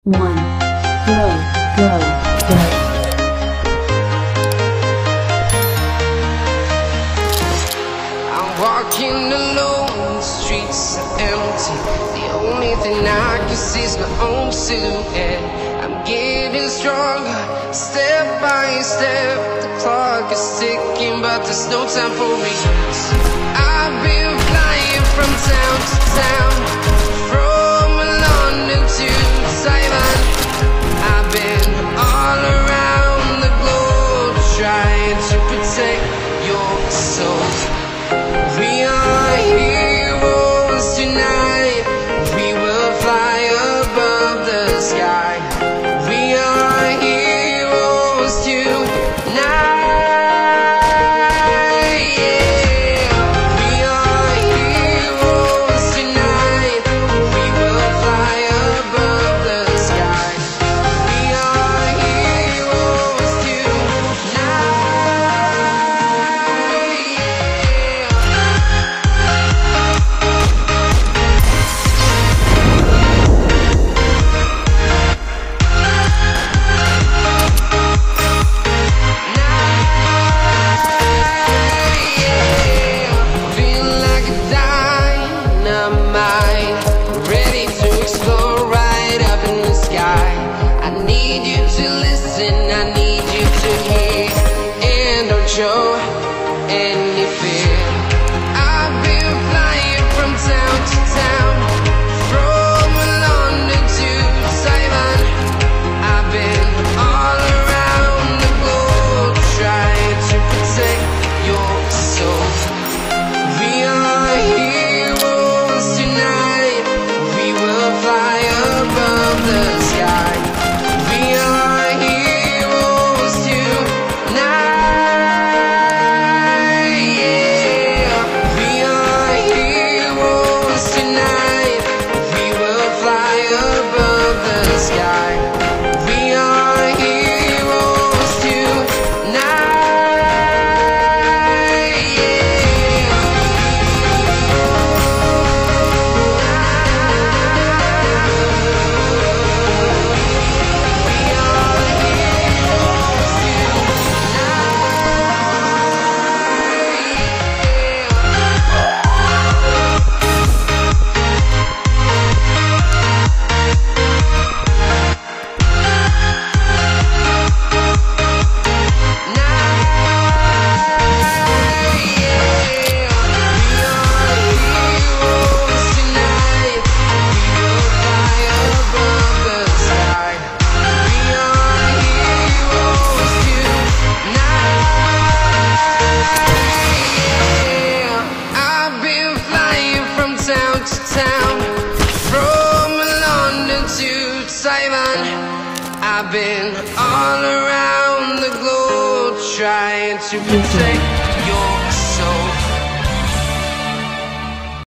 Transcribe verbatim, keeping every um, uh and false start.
one. Go, go, go. I'm walking alone, the streets are empty. The only thing I can see is my own silhouette. I'm getting stronger, step by step. The clock is ticking, but there's no time for me. I've been flying from town to town, from London to Taiwan. I've been all around the globe, trying to protect your soul. We are heroes tonight. We will fly above the sky. We are heroes tonight. Yeah. We are heroes tonight. We will fly above the sky. We are heroes tonight. Show any fear. I've been flying from town to town, from London to Taiwan. I've been all around the globe, trying to protect your soul. We are heroes tonight. We will fly above the sky. We are heroes tonight. I've been all around the globe, trying to protect